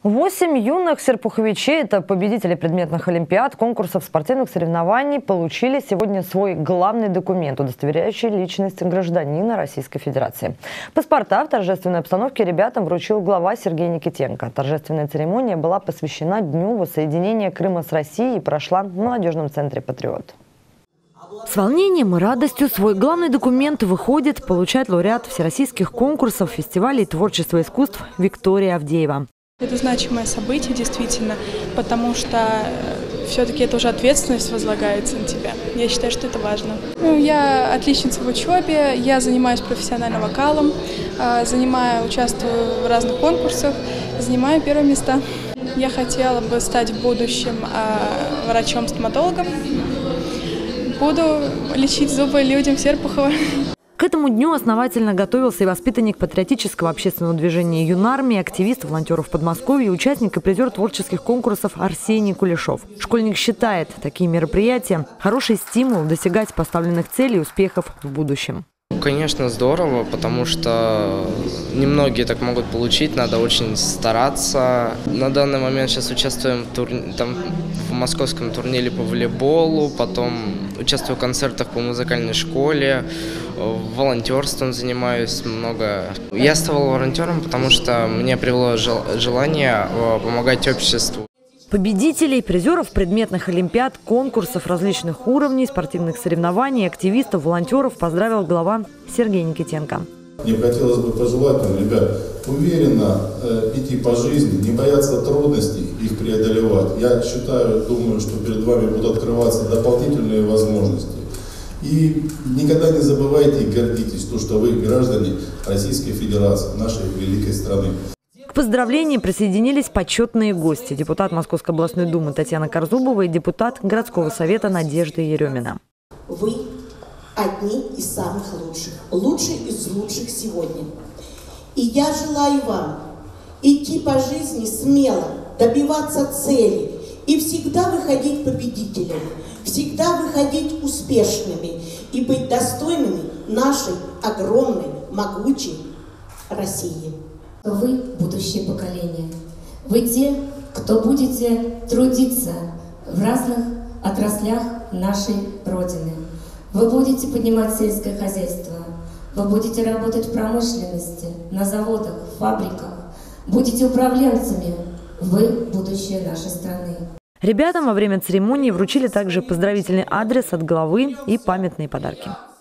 8 юных серпуховичей, это победители предметных олимпиад, конкурсов, спортивных соревнований, получили сегодня свой главный документ, удостоверяющий личность гражданина Российской Федерации. Паспорта в торжественной обстановке ребятам вручил глава Сергей Никитенко. Торжественная церемония была посвящена Дню воссоединения Крыма с Россией и прошла в молодежном центре «Патриот». С волнением и радостью свой главный документ выходит получать лауреат всероссийских конкурсов, фестивалей творчества и искусств Виктория Авдеева. Это значимое событие, действительно, потому что все-таки это уже ответственность возлагается на тебя. Я считаю, что это важно. Я отличница в учебе, я занимаюсь профессиональным вокалом, участвую в разных конкурсах, занимаю первые места. Я хотела бы стать в будущем врачом-стоматологом. Буду лечить зубы людям Серпухова. К этому дню основательно готовился и воспитанник патриотического общественного движения «Юнармия», активист волонтеров Подмосковья, участник и призер творческих конкурсов Арсений Кулешов. Школьник считает, такие мероприятия – хороший стимул достигать поставленных целей и успехов в будущем. Конечно, здорово, потому что немногие так могут получить, надо очень стараться. На данный момент сейчас участвуем в московском турнире по волейболу, потом участвую в концертах по музыкальной школе, волонтерством занимаюсь много. Я стал волонтером, потому что мне привело желание помогать обществу. Победителей, призеров предметных олимпиад, конкурсов различных уровней, спортивных соревнований, активистов, волонтеров поздравил глава Сергей Никитенко. Мне хотелось бы пожелать вам, ребят, уверенно идти по жизни, не бояться трудностей, их преодолевать. Я думаю, что перед вами будут открываться дополнительные возможности. И никогда не забывайте и гордитесь, что вы граждане Российской Федерации, нашей великой страны. К поздравлениям присоединились почетные гости. Депутат Московской областной думы Татьяна Корзубова и депутат городского совета Надежда Еремина. Вы одни из самых лучших, лучшие из лучших сегодня. И я желаю вам идти по жизни смело, добиваться цели и всегда выходить победителями, всегда выходить успешными и быть достойными нашей огромной, могучей России. Вы – будущее поколение. Вы те, кто будете трудиться в разных отраслях нашей Родины. Вы будете поднимать сельское хозяйство. Вы будете работать в промышленности, на заводах, фабриках. Будете управленцами. Вы – будущее нашей страны. Ребятам во время церемонии вручили также поздравительный адрес от главы и памятные подарки.